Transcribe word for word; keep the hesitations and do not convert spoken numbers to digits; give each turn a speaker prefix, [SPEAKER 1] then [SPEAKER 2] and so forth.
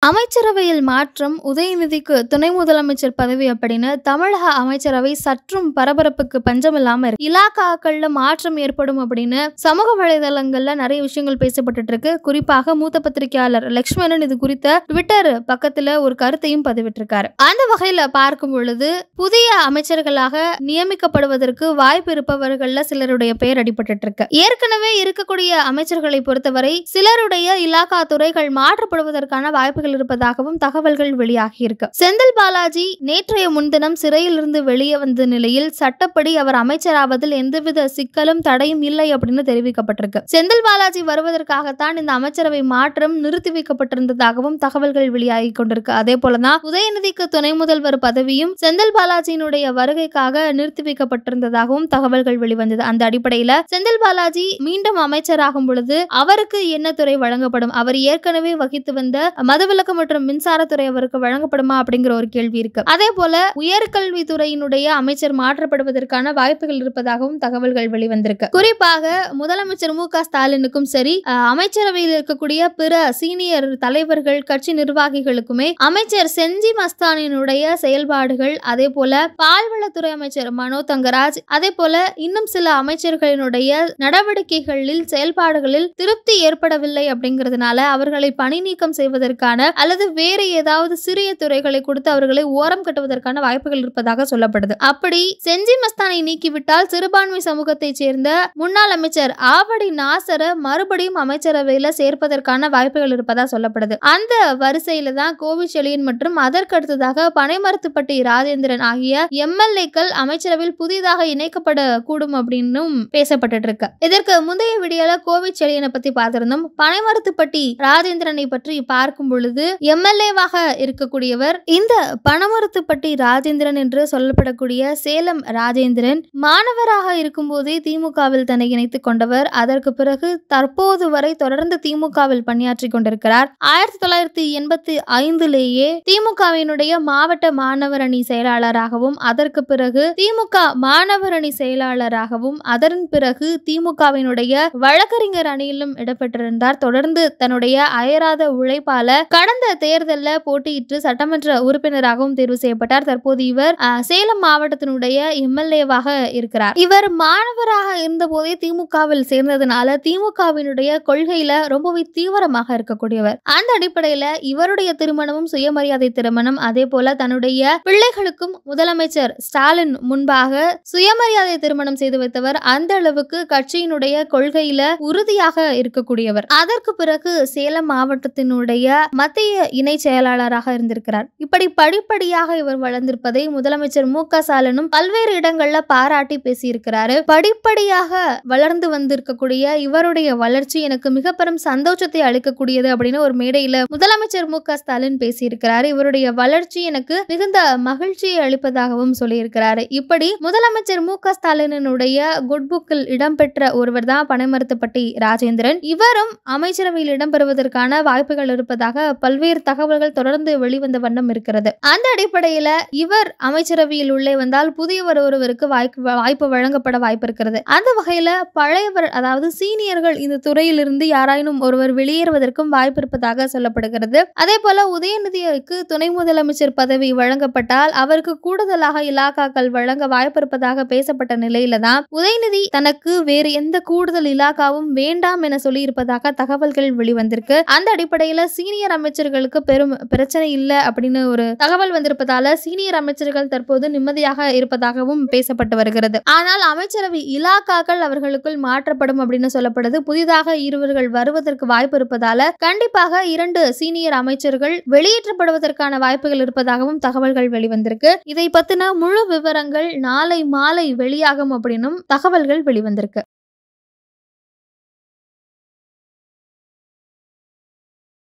[SPEAKER 1] அமைச்சரவையில் மாற்றம், உதயநிதிக்கு துணை முதலமைச்சர் பதவி அப்படின்னு தமிழக அமைச்சரவை சற்றும் பரபரப்புக்கு பஞ்சமில்லாம இருக்கு. இலாக்காக்கள்ல மாற்றம் ஏற்படும் அப்படின்னு சமூக வலைதளங்கள்ல நிறைய விஷயங்கள் பேசப்பட்டு இருக்கு. குறிப்பாக மூத்த பத்திரிகையாளர் லட்சுமணன் இது குறித்த ட்விட்டர் பக்கத்துல ஒரு கருத்தையும் பதிவிட்டிருக்காரு. அந்த வகையில பார்க்கும் பொழுது புதிய அமைச்சர்களாக நியமிக்கப்படுவதற்கு வாய்ப்பு இருப்பவர்கள்ல சிலருடைய பெயர் அடிபட்டு இருக்கு. ஏற்கனவே இருக்கக்கூடிய அமைச்சர்களை பொறுத்தவரை சிலருடைய இலாக்கா துறைகள் மாற்றப்படுவதற்கான வாய்ப்புகள் இருப்பதாகவும் தகவல்கள் வெளியாகி இருக்கு. செந்தில் பாலாஜி நேற்றைய முன்தினம் சிறையில் இருந்து வெளியே வந்த நிலையில் சட்டப்படி அவர் அமைச்சராவதில் எந்தவித சிக்கலும் தடையும் இல்லை அப்படின்னு தெரிவிக்கப்பட்டிருக்கு. செந்தில் பாலாஜி வருவதற்காகத்தான் இந்த அமைச்சரவை மாற்றம் நிறுத்தி வைக்கப்பட்டிருந்ததாகவும் தகவல்கள் வெளியாகி கொண்டிருக்கு. அதே போலதான் உதயநிதிக்கு துணை முதல்வர் பதவியும் செந்தில் பாலாஜியினுடைய வருகைக்காக நிறுத்தி வைக்கப்பட்டிருந்ததாகவும் தகவல்கள் வெளிவந்தது. அந்த அடிப்படையில் செந்தில் பாலாஜி மீண்டும் அமைச்சராகும் பொழுது அவருக்கு என்ன துறை வழங்கப்படும்? அவர் ஏற்கனவே வகித்து வந்த மதுவிலக்கு மற்றும் மின்சாரத்துறை அவருக்கு வழங்கப்படுமா அப்படிங்கிற ஒரு கேள்வி இருக்கு. அதே போல உயர்கல்வித்துறையினுடைய அமைச்சர் மாற்றப்படுவதற்கான வாய்ப்புகள் இருப்பதாகவும் தகவல்கள் வெளிவந்திருக்கு. குறிப்பாக முதலமைச்சர் மு க ஸ்டாலினுக்கும் சரி, அமைச்சரவையில் இருக்கக்கூடிய பிற சீனியர் தலைவர்கள், கட்சி நிர்வாகிகளுக்குமே அமைச்சர் செஞ்சி மஸ்தானினுடைய செயல்பாடுகள், அதே போல பால்வளத்துறை அமைச்சர் மனோ தங்கராஜ், அதே போல இன்னும் சில அமைச்சர்களினுடைய நடவடிக்கைகளில் செயல்பாடுகளில் திருப்தி ஏற்படவில்லை அப்படிங்கிறதுனால அவர்களை பணி நீக்கம் செய்வதற்கான அல்லது வேறு ஏதாவது சிறிய துறைகளை கொடுத்து அவர்களை ஓரம் கட்டுவதற்கான வாய்ப்புகள் இருப்பதாக சொல்லப்படுது. அப்படி செஞ்சி மஸ்தானை நீக்கிவிட்டால் சிறுபான்மை சமூகத்தை சேர்ந்த முன்னாள் அமைச்சர் ஆவடி நாசர மறுபடியும் அமைச்சரவையில சேர்ப்பதற்கான வாய்ப்புகள் இருப்பதா சொல்லப்படுது. அந்த வரிசையில தான் கோவிச்செழியன் மற்றும் அதற்கு அடுத்ததாக பனைமரத்துப்பட்டி ராஜேந்திரன் ஆகிய எம்எல்ஏக்கள் அமைச்சரவையில் புதிதாக இணைக்கப்பட கூடும் அப்படின்னும் பேசப்பட்டு இருக்கு. இதற்கு முந்தைய வீடியோல கோவிச்செழியனை பத்தி பார்த்திருந்தோம். பனைமரத்துப்பட்டி ராஜேந்திரனை பற்றி பார்க்கும் பொழுது எம்எல்ஏவாக இருக்கக்கூடியவர் இந்த பனமரத்துப்பட்டி ராஜேந்திரன் என்று சொல்லப்படக்கூடிய சேலம் ராஜேந்திரன் மாணவராக இருக்கும் போதே திமுகவில் தன்னை இணைத்துக் கொண்டவர். அதற்கு பிறகு தற்போது வரை தொடர்ந்து திமுகவில் பணியாற்றி கொண்டிருக்கிறார். ஆயிரத்தி தொள்ளாயிரத்தி எண்பத்தி ஐந்திலேயே திமுகவினுடைய மாவட்ட மாணவர் அணி செயலாளராகவும், அதற்கு பிறகு திமுக மாணவர் அணி செயலாளராகவும், அதன் பிறகு திமுகவினுடைய வழக்கறிஞர் அணியிலும் இடம்பெற்றிருந்தார். தொடர்ந்து தன்னுடைய அயராத உழைப்பால கடந்த தேர்தலில் போட்டியிட்டு சட்டமன்ற உறுப்பினராகவும் தேர்வு செய்யப்பட்டார். தற்போது இவர் சேலம் மாவட்டத்தினுடைய எம்எல்ஏவாக இருக்கிறார். இவர் மாணவராக இருந்த போதே திமுகவில் சேர்ந்ததுனால திமுகவினுடைய கொள்கையில ரொம்பவே தீவிரமாக இருக்கக்கூடியவர். அந்த அடிப்படையில இவருடைய திருமணமும் சுயமரியாதை திருமணம். அதே போல தன்னுடைய பிள்ளைகளுக்கும் முதலமைச்சர் ஸ்டாலின் முன்பாக சுயமரியாதை திருமணம் செய்து வைத்தவர். அந்த அளவுக்கு கட்சியினுடைய கொள்கையில உறுதியாக இருக்கக்கூடியவர். அதற்கு பிறகு சேலம் மாவட்டத்தினுடைய மத்திய இணை செயலாளராக இருந்திருக்கிறார். இப்படி படிப்படியாக இவர் வளர்ந்திருப்பதை முதலமைச்சர் மு க ஸ்டாலினும் பல்வேறு இடங்கள்ல பாராட்டி பேசியிருக்கிறாரு. படிப்படியாக வளர்ந்து வந்திருக்கக்கூடிய இவருடைய வளர்ச்சி எனக்கு மிக பெரும் சந்தோஷத்தை அளிக்கக்கூடியது அப்படின்னு ஒரு மேடையில முதலமைச்சர் மு க ஸ்டாலின் பேசியிருக்கிறார். இவருடைய வளர்ச்சி எனக்கு மிகுந்த மகிழ்ச்சியை அளிப்பதாகவும் சொல்லியிருக்கிறாரு. இப்படி முதலமைச்சர் மு க ஸ்டாலினுடைய குட் புக்கில் இடம்பெற்ற ஒருவர் தான் பனைமரத்துப்பட்டி ராஜேந்திரன். இவரும் அமைச்சரவையில் இடம்பெறுவதற்கான வாய்ப்புகள் இருப்பதாக பல்வேறு தகவல்கள் தொடர்ந்து வெளிவந்த வண்ணம் இருக்கிறது. அந்த அடிப்படையில இவர் அமைச்சரவையில் உள்ளே வந்தால் புதியவர் ஒருவருக்கு வாய்ப்பு வழங்கப்பட வாய்ப்பு இருக்கிறது. அந்த வகையில பழையவர், அதாவது சீனியர்கள் இந்த துறையிலிருந்து யாராயினும் ஒருவர் வெளியேறுவதற்கும் வாய்ப்பு இருப்பதாக சொல்லப்படுகிறது. அதே போல உதயநிதிக்கு துணை முதலமைச்சர் பதவி வழங்கப்பட்டால் அவருக்கு கூடுதலாக இலாக்காக்கள் வழங்க வாய்ப்பு இருப்பதாக பேசப்பட்ட நிலையில தான் உதயநிதி தனக்கு வேறு எந்த கூடுதல் இலாக்காவும் வேண்டாம் என சொல்லி இருப்பதாக தகவல்கள் வெளிவந்திருக்கு. அந்த அடிப்படையில சீனியர் அமைச்சர்களுக்கு பெரும் பிரச்சனை இல்ல அப்படின்னு ஒரு தகவல் வந்திருப்பதால சீனியர் அமைச்சர்கள் தற்போது நிம்மதியாக இருப்பதாகவும் பேசப்பட்டு வருகிறது. ஆனால் அமைச்சரவை இலாக்காக்கள் அவர்களுக்குள் மாற்றப்படும் அப்படின்னு சொல்லப்படுது. புதிதாக இருவர்கள் வருவதற்கு வாய்ப்பு இருப்பதால கண்டிப்பாக இரண்டு சீனியர் அமைச்சர்கள் வெளியேற்றப்படுவதற்கான வாய்ப்புகள் இருப்பதாகவும் தகவல்கள் வெளிவந்திருக்கு. இதை பத்தின முழு விவரங்கள் நாளை மாலை வெளியாகும் அப்படின்னும் தகவல்கள் வெளிவந்திருக்கு.